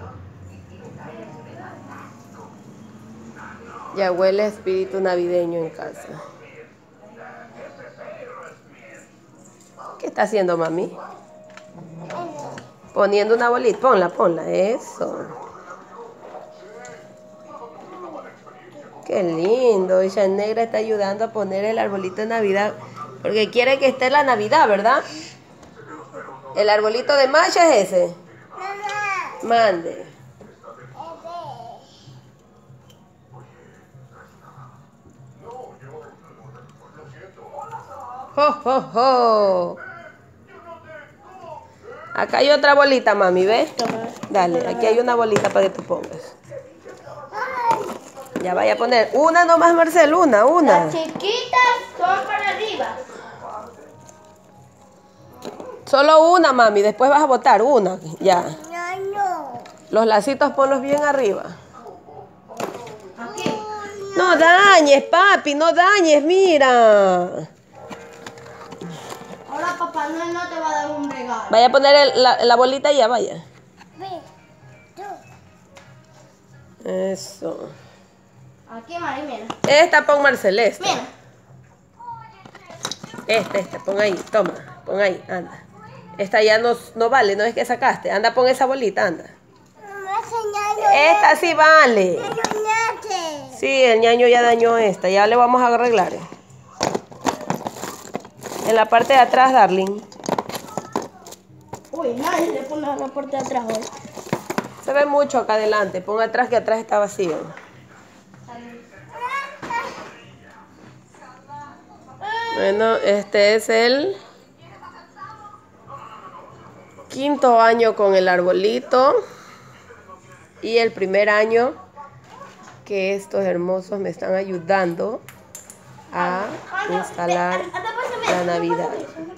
Ya huele a espíritu navideño en casa. ¿Qué está haciendo, mami? Poniendo una bolita. Ponla, ponla. Eso. Qué lindo. Ella negra está ayudando a poner el arbolito de Navidad. Porque quiere que esté la Navidad, ¿verdad? ¿El arbolito de Masha es ese? Mande. ¡Jo, jo, jo! Acá hay otra bolita, mami, ¿ves? Dale, aquí hay una bolita para que tú pongas. Ya vaya a poner una nomás, Marcel, una. Las chiquitas son para arriba. Solo una, mami, después vas a botar una, ya. No. Los lacitos ponlos bien arriba. Aquí. No dañes, papi, no dañes, mira. Ahora Papá Noel no te va a dar un regalo. Vaya a poner la bolita allá, vaya. Eso. Aquí, Mari, mira. Esta pon Marcel, esta. Mira. Esta, pon ahí, toma, pon ahí, anda. Esta ya no vale, no es que sacaste. Anda, pon esa bolita, anda. Esta sí vale. Sí, el ñaño ya dañó esta, ya le vamos a arreglar. En la parte de atrás, darling. Uy, nadie le pone la parte de atrás hoy. Se ve mucho acá adelante, pon atrás que atrás está vacío. Bueno, este es el 5.º año con el arbolito y el primer año que estos hermosos me están ayudando a instalar la Navidad.